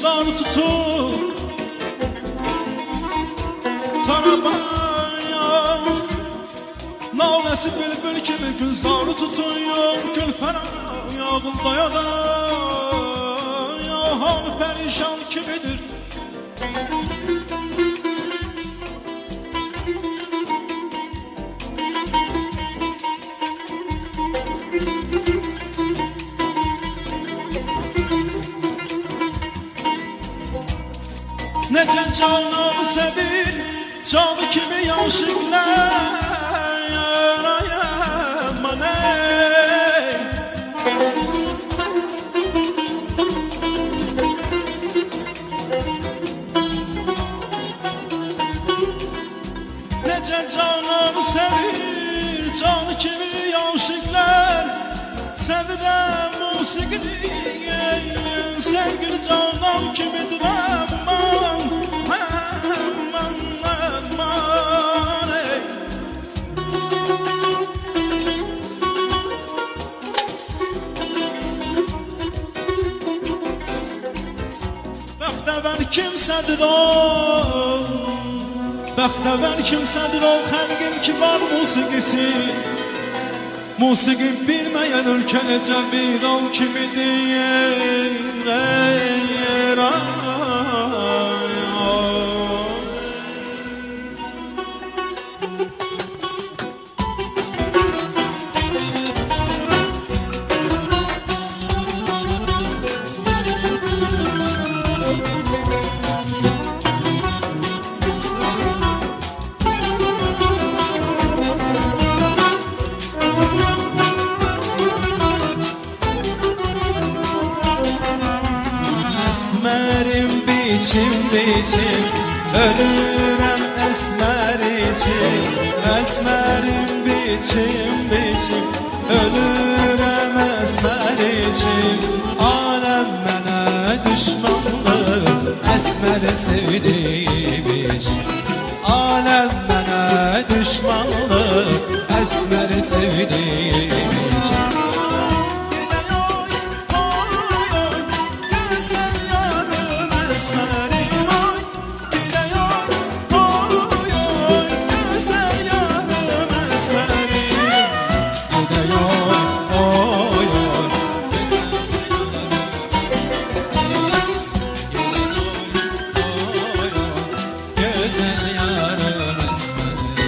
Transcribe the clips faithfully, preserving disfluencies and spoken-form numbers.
zar tutup Karabaya Navlesi bülbül kimi gülzarı tutuyor Gülferen yağıldaya da Ya hal perişan kimidir Nece canı sevir Canı kimi yaşıklar Yarayam ey Nece canı sevir Canı kimi yaşıklar Sevirem musiqini Sevgili canım kimidir aman Aman aman ey Bəxtəvər kimsədir o Bəxtəvər kimsədir o Xəlqin ki var musiqisi Musiqi bilməyən ölkə necə bir ol kimidir ey ay Esmerim biçim biçim Ölürem esmer için Esmerim biçim biçim Ölürem esmer için Alem mənə düşmandır Esmeri sevdiğim için Alem mənə düşmandır Esmeri sevdiğim için Esmerim oy, gidiyor oy oy Güzel yarım esmerim Gidiyor oy oy Güzel yarım esmerim Gidiyor oy oy Güzel yarım esmerim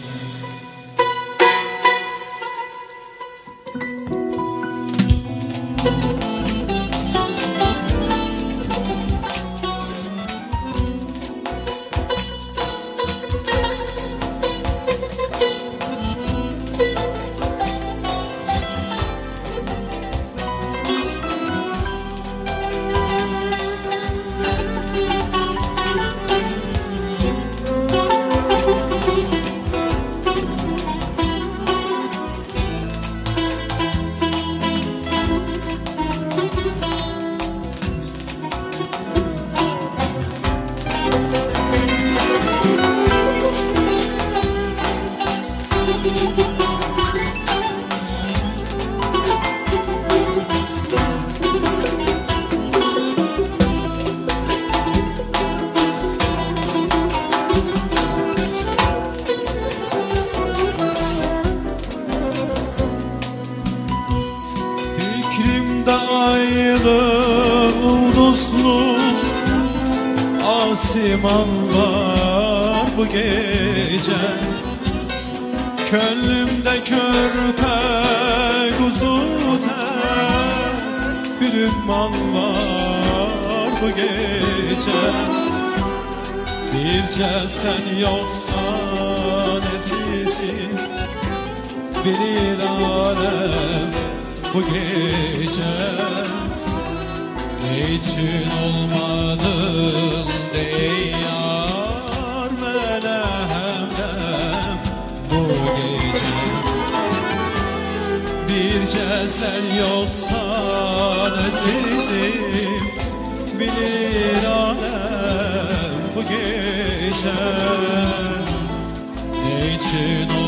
Ulduzlu asimanlar bu gece Könlümde körpe kuzute bir ümman var bu gece Birce sen yoksan ezizim bilir alem bu gece Niçin olmadın ey yar mənə həmdəm bu gece Bircə sən yoksan əzizim bilir aləm bu gece Niçin